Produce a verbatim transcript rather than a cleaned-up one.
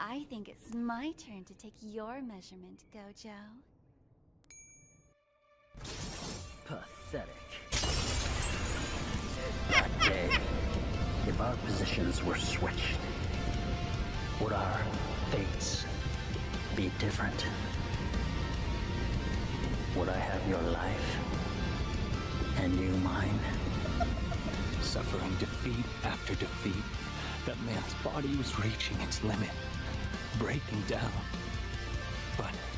I think it's my turn to take your measurement, Gojo. Pathetic. That day, if our positions were switched, would our fates be different? Would I have your life, and you mine? Suffering defeat after defeat, that man's body was reaching its limit, breaking down. But